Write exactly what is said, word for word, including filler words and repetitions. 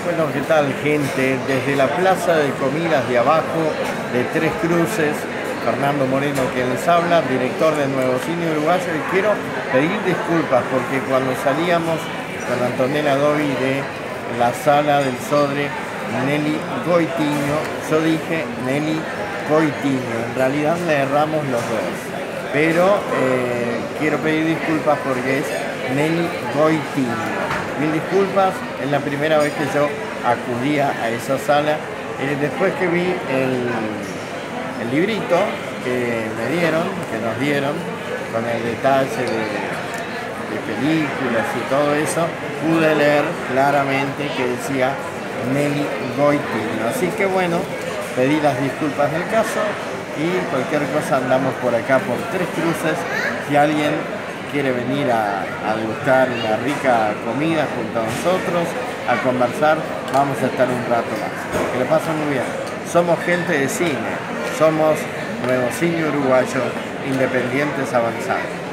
Bueno, ¿qué tal, gente? Desde la Plaza de Comidas de abajo de Tres Cruces, Fernando Moreno quien les habla, director de Nuevo Cine Uruguayo, y quiero pedir disculpas porque cuando salíamos con Antonella Dovi de la sala del Sodre Nelly Goitiño, yo dije Nelly Goitiño, en realidad le erramos los dos, pero eh, quiero pedir disculpas porque es Nelly Goitiño. Mil disculpas, es la primera vez que yo acudía a esa sala. Eh, después que vi el, el librito que me dieron, que nos dieron, con el detalle de, de películas y todo eso, pude leer claramente que decía Nelly Goitiño. Así que bueno, pedí las disculpas del caso y cualquier cosa andamos por acá por Tres Cruces. Si alguien quiere venir a, a degustar una rica comida junto a nosotros, a conversar, vamos a estar un rato más. Que le pasen muy bien. Somos gente de cine, somos Nuevo Cine Uruguayo, independientes avanzados.